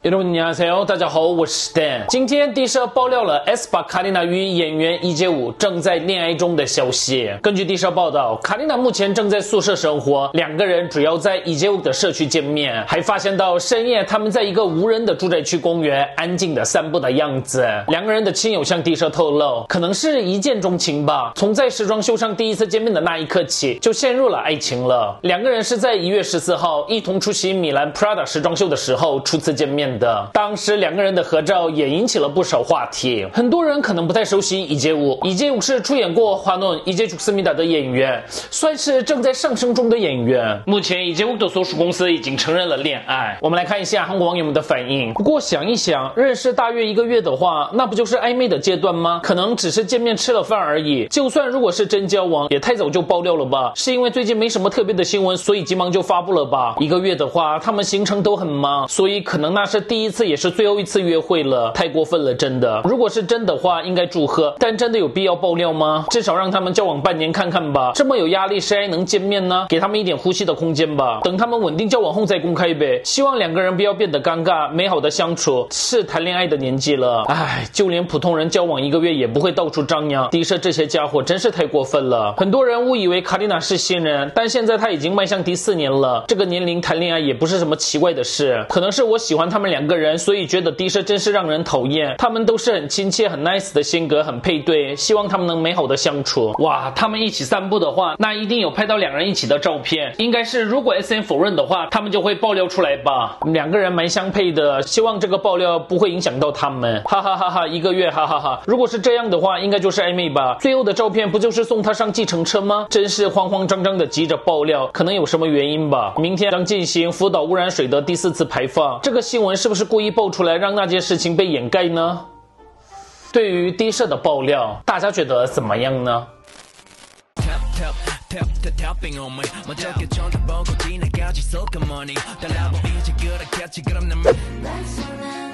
여러분안녕하세요，大家好，我是 Dan。今天D社爆料了 aespa 卡丽娜与演员一阶武正在恋爱中的消息。根据D社报道，卡丽娜目前正在宿舍生活，两个人主要在一阶武的社区见面，还发现到深夜他们在一个无人的住宅区公园安静的散步的样子。两个人的亲友向D社透露，可能是一见钟情吧，从在时装秀上第一次见面的那一刻起，就陷入了爱情了。两个人是在1月14号一同出席米兰 Prada 时装秀的时候初次见面的，当时两个人的合照也引起了不少话题。很多人可能不太熟悉一阶武，一阶武是出演过《花嫩一阶죽습니다》的演员，算是正在上升中的演员。目前一阶武的所属公司已经承认了恋爱。我们来看一下韩国网友们的反应。不过想一想，认识大约1个月的话，那不就是暧昧的阶段吗？可能只是见面吃了饭而已。就算如果是真交往，也太早就爆料了吧？是因为最近没什么特别的新闻，所以急忙就发布了吧？1个月的话，他们行程都很忙，所以可能那是第一次也是最后一次约会了，太过分了，真的。如果是真的话，应该祝贺，但真的有必要爆料吗？至少让他们交往半年看看吧。这么有压力，谁还能见面呢？给他们一点呼吸的空间吧，等他们稳定交往后再公开呗。希望两个人不要变得尴尬，美好的相处。是谈恋爱的年纪了，唉，就连普通人交往1个月也不会到处张扬，D社这些家伙真是太过分了。很多人误以为卡丽娜是新人，但现在她已经迈向第4年了，这个年龄谈恋爱也不是什么奇怪的事。可能是我喜欢他们两个人，所以觉得D社真是让人讨厌。他们都是很亲切很 nice 的性格，很配对，希望他们能美好的相处。哇，他们一起散步的话，那一定有拍到两人一起的照片，应该是如果 SM 否认的话，他们就会爆料出来吧。两个人蛮相配的，希望这个爆料不会影响到他们，哈哈哈哈，1个月，哈哈哈。如果是这样的话，应该就是暧昧吧。最后的照片不就是送他上计程车吗？真是慌慌张张的急着爆料，可能有什么原因吧。明天将进行福岛污染水的第4次排放，这个新闻是不是故意爆出来让那件事情被掩盖呢？对于D社的爆料，大家觉得怎么样呢 Tapping on me 먼저 결정해보고 지나가지 so come on 달라보 이제 그렇겠지 그럼 난